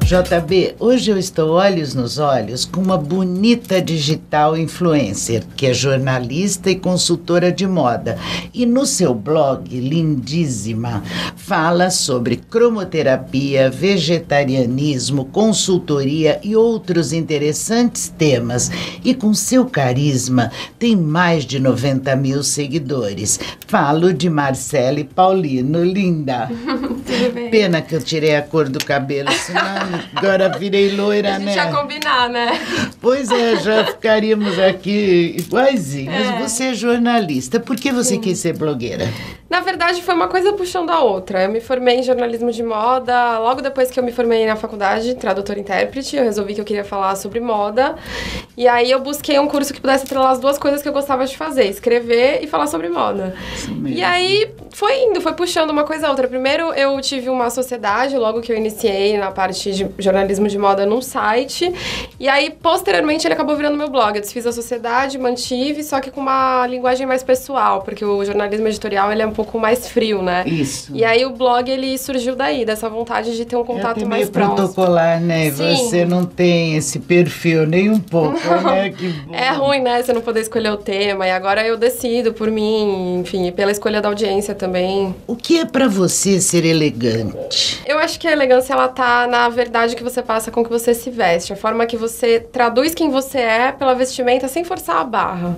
JB, hoje eu estou olhos nos olhos com uma bonita digital influencer, que é jornalista e consultora de moda. E no seu blog, lindíssima, fala sobre cromoterapia, vegetarianismo, consultoria e outros interessantes temas. E com seu carisma, tem mais de 90 mil seguidores. Falo de Marcele Paulino, linda. Tudo bem. Pena que eu tirei a cor do cabelo, senão agora virei loira, né? A gente ia combinar, né? Pois é, já ficaríamos aqui iguaizinhos. Você é jornalista, por que você quis ser blogueira? Na verdade, foi uma coisa puxando a outra. Eu me formei em jornalismo de moda. Logo depois que eu me formei na faculdade, tradutora e intérprete, eu resolvi que eu queria falar sobre moda. E aí eu busquei um curso que pudesse atrelar as duas coisas que eu gostava de fazer, escrever e falar sobre moda. E aí foi indo, foi puxando uma coisa a outra. Primeiro eu tive uma sociedade, logo que eu iniciei na parte de jornalismo de moda num site. E aí, posteriormente, ele acabou virando meu blog. Eu desfiz a sociedade, mantive, só que com uma linguagem mais pessoal, porque o jornalismo editorial, ele é um pouco mais frio, né? Isso. E aí o blog, ele surgiu daí, dessa vontade de ter um contato mais próximo. Protocolar, né? Sim. Você não tem esse perfil nem um pouco, né? Que bom. É ruim, né? Você não poder escolher o tema. E agora eu decido por mim, enfim, pela escolha da audiência também. O que é pra você ser elegante? Eu acho que a elegância, ela tá na verdade que você passa com que você se veste. A forma que você traduz quem você é pela vestimenta sem forçar a barra.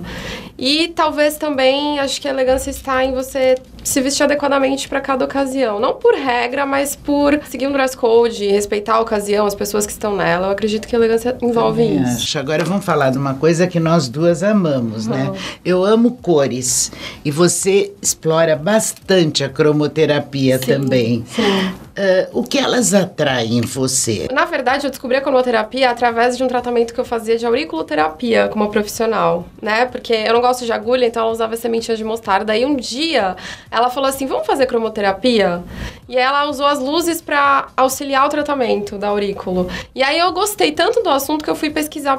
E talvez também, acho que a elegância está em você se vestir adequadamente para cada ocasião. Não por regra, mas por seguir um dress code, respeitar a ocasião, as pessoas que estão nela. Eu acredito que a elegância envolve isso. Acho. Agora vamos falar de uma coisa que nós duas amamos, né? Eu amo cores. E você explora bastante a cromoterapia também. Sim. O que elas atraem em você? Na verdade, eu descobri a cromoterapia através de um tratamento que eu fazia de auriculoterapia com uma profissional, né? Porque eu não gosto de agulha, então ela usava sementinhas de mostarda. Aí um dia, ela falou assim, vamos fazer cromoterapia? E ela usou as luzes para auxiliar o tratamento da aurículo. E aí eu gostei tanto do assunto que eu fui pesquisar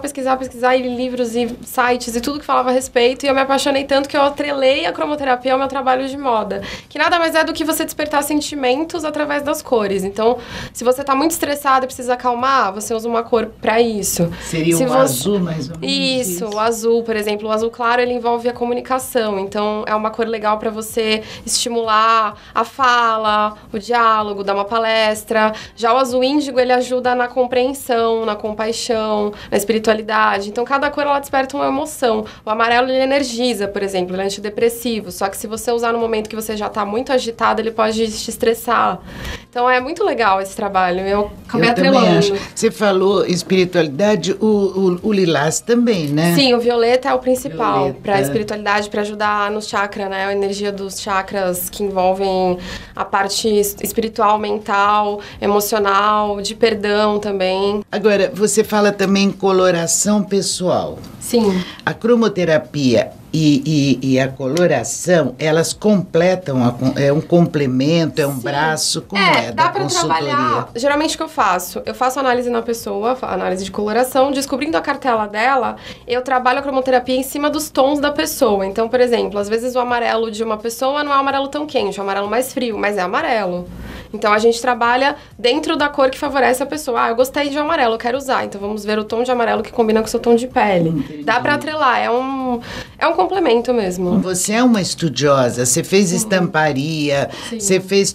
e livros e sites e tudo que falava a respeito. E eu me apaixonei tanto que eu atrelei a cromoterapia ao meu trabalho de moda. Que nada mais é do que você despertar sentimentos através das cores. Então, se você tá muito estressado e precisa acalmar, você usa uma cor para isso. Seria se um azul, mais ou menos? Isso, o azul, por exemplo. O azul claro, ele envolve a comunicação. Então, é uma cor legal para você estimular a fala, o diálogo, dar uma palestra. Já o azul índigo, ele ajuda na compreensão, na compaixão, na espiritualidade. Então, cada cor, ela desperta uma emoção. O amarelo, ele energiza, por exemplo, ele é antidepressivo. Só que se você usar no momento que você já tá muito agitado, ele pode te estressar. Então, é muito legal esse trabalho. Eu acabei atrelando. Você falou espiritualidade, o lilás também, né? Sim, o violeta é o principal para a espiritualidade, para ajudar no chakra, né? A energia dos chakras que envolvem a parte espiritual, mental, emocional, de perdão também. Agora, você fala também em coloração pessoal. Sim. A cromoterapia e a coloração, elas completam, é um complemento, é um braço, como é da dá pra consultoria? trabalhar. Geralmente o que eu faço análise na pessoa, análise de coloração, descobrindo a cartela dela, eu trabalho a cromoterapia em cima dos tons da pessoa. Então, por exemplo, às vezes o amarelo de uma pessoa não é um amarelo tão quente, é um amarelo mais frio, mas é amarelo. Então, a gente trabalha dentro da cor que favorece a pessoa. Eu gostei de amarelo, eu quero usar. Então, vamos ver o tom de amarelo que combina com o seu tom de pele. Entendi. Dá pra atrelar, é um complemento mesmo. Você é uma estudiosa, você fez estamparia, você fez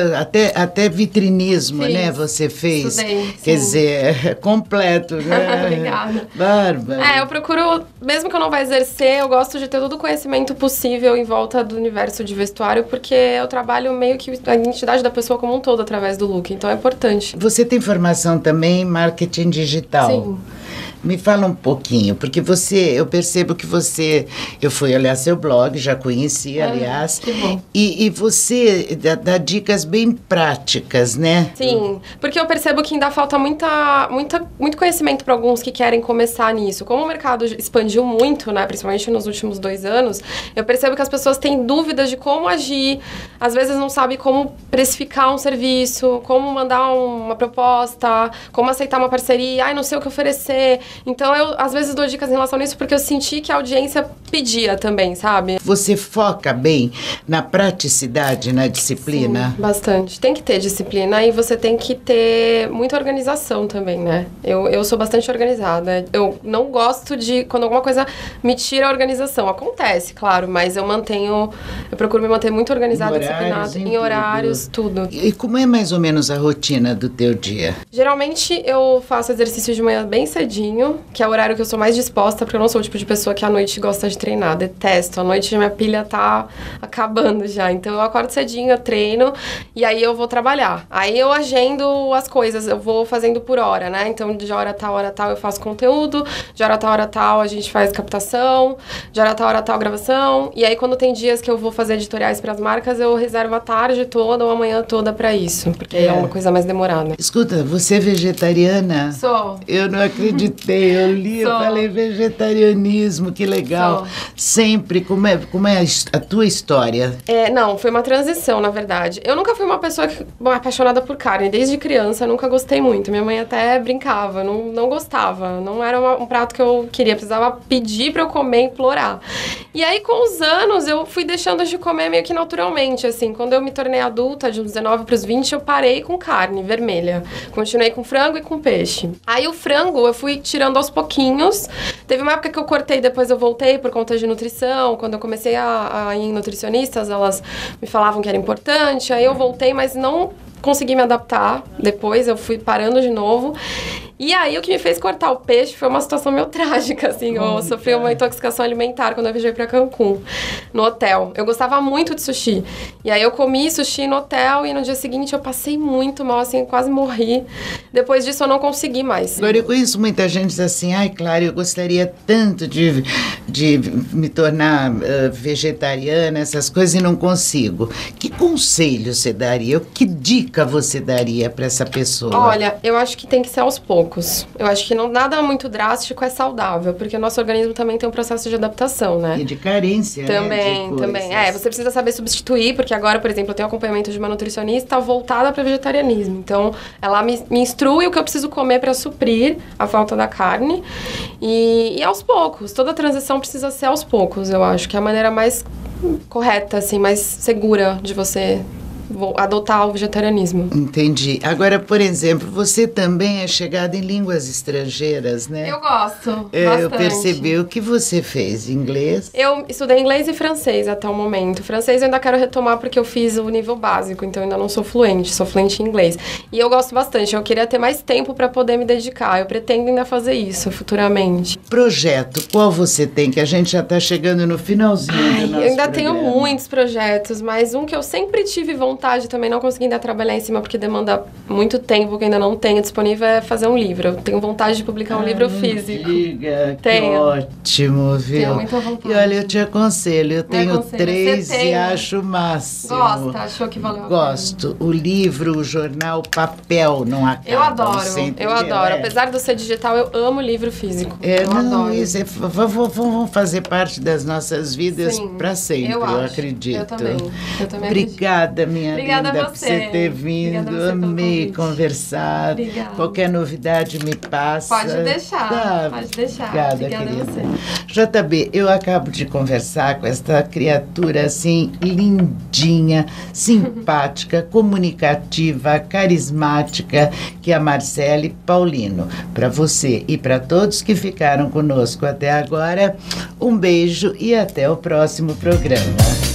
até vitrinismo, né? Você fez. Estudei, quer dizer, completo, né? Obrigada. Bárbara. Eu procuro, mesmo que eu não vá exercer, eu gosto de ter todo o conhecimento possível em volta do universo de vestuário, porque eu trabalho meio que a identidade da pessoa como um todo através do look, então é importante. Você tem formação também em marketing digital? Sim. Me fala um pouquinho, porque eu percebo que eu fui olhar seu blog, já conheci, aliás, que bom. E você dá dicas bem práticas, né? Sim, porque eu percebo que ainda falta muito conhecimento para alguns que querem começar nisso. Como o mercado expandiu muito, né, principalmente nos últimos 2 anos, eu percebo que as pessoas têm dúvidas de como agir, às vezes não sabem como precificar um serviço, como mandar uma proposta, como aceitar uma parceria, não sei o que oferecer. Então, eu, às vezes, dou dicas em relação a isso porque eu senti que a audiência pedia também, sabe? Você foca bem na praticidade, na disciplina? Sim, bastante. Tem que ter disciplina e você tem que ter muita organização também, né? Eu sou bastante organizada. Eu não gosto de... Quando alguma coisa me tira a organização. Acontece, claro, mas eu procuro me manter muito organizada, disciplinada. Em horários, tudo. E como é mais ou menos a rotina do teu dia? Geralmente, eu faço exercício de manhã bem cedinho, que é o horário que eu sou mais disposta, porque eu não sou o tipo de pessoa que à noite gosta de treinar. Detesto. À noite minha pilha tá acabando já. Então, eu acordo cedinho, eu treino, e aí eu vou trabalhar. Aí eu agendo as coisas, eu vou fazendo por hora, né? Então, de hora tal eu faço conteúdo, de hora tal a gente faz captação, de hora tal gravação. E aí, quando tem dias que eu vou fazer editoriais para as marcas, eu reservo a tarde toda ou a manhã toda para isso, porque é uma coisa mais demorada. Escuta, você é vegetariana? Sou. Eu não acreditei, eu li, eu falei vegetarianismo, que legal. Sou. Sempre, como é a tua história? Não, foi uma transição, na verdade. Eu nunca fui uma pessoa apaixonada por carne, desde criança, nunca gostei muito. Minha mãe até brincava, não gostava, não era um prato que eu queria, precisava pedir pra eu comer, implorar. E aí, com os anos, eu fui deixando de comer meio que naturalmente, assim. Quando eu me tornei adulta, de uns 19 pros 20, eu parei com carne vermelha. Continuei com frango e com peixe. Aí, o frango, eu fui tirando aos pouquinhos. Teve uma época que eu cortei, depois eu voltei por conta de nutrição. Quando eu comecei a ir em nutricionistas, elas me falavam que era importante. Aí, eu voltei, mas não consegui me adaptar. Depois, eu fui parando de novo. E aí, o que me fez cortar o peixe foi uma situação meio trágica, assim. Eu sofri uma intoxicação alimentar quando eu viajei pra Cancún, no hotel. Eu gostava muito de sushi. E aí, eu comi sushi no hotel e no dia seguinte eu passei muito mal, assim, quase morri. Depois disso, eu não consegui mais. Agora, eu conheço muita gente que diz assim, claro, eu gostaria tanto de me tornar vegetariana, essas coisas, e não consigo. Que conselho você daria? Que dica você daria para essa pessoa? Olha, eu acho que tem que ser aos poucos. Eu acho que nada muito drástico é saudável, porque o nosso organismo também tem um processo de adaptação, né? E de carência, também, né? Também. Você precisa saber substituir, porque agora, por exemplo, eu tenho acompanhamento de uma nutricionista voltada para vegetarianismo. Então, ela me instrui o que eu preciso comer para suprir a falta da carne. E aos poucos. Toda transição precisa ser aos poucos, eu acho, que é a maneira mais correta, assim, mais segura de você adotar o vegetarianismo. Entendi. Agora, por exemplo, você também é chegada em línguas estrangeiras, né? Eu gosto, bastante. Eu percebi. O que você fez? Inglês? Eu estudei inglês e francês até o momento. Francês eu ainda quero retomar porque eu fiz o nível básico, então eu ainda não sou fluente, sou fluente em inglês. E eu gosto bastante, eu queria ter mais tempo para poder me dedicar. Eu pretendo ainda fazer isso futuramente. Projeto, qual você tem? Que a gente já está chegando no finalzinho do nosso Eu ainda programa. tenho muitos projetos, mas um que eu sempre tive vontade também, não consegui ainda trabalhar em cima porque demanda muito tempo, que ainda não tenho disponível, é fazer um livro. Eu tenho vontade de publicar um livro físico. Diga, que ótimo, viu? Tenho muita vontade. E olha, eu te aconselho, eu tenho 3 e acho o máximo. Gosta? Achou que valeu a pena? Gosto. O livro, o jornal, o papel não acaba. Eu adoro. Apesar de eu ser digital, eu amo livro físico. Eu adoro. Isso vão fazer parte das nossas vidas para sempre, eu acredito. Eu também Obrigada, minha Obrigada linda, a por você ter vindo. Amei conversar. Obrigada. Qualquer novidade me passa. Pode deixar. Obrigada, querida. A você. JB, eu acabo de conversar com esta criatura assim, lindinha, simpática, comunicativa, carismática, que é a Marcele Paulino. Para você e para todos que ficaram conosco até agora, um beijo e até o próximo programa.